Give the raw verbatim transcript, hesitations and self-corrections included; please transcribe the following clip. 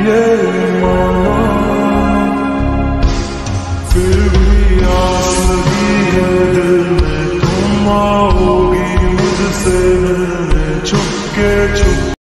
ये माना, फिर भी आस लगी है दिल में, तुम आओगी मुझसे मिलने, छुपके छुपके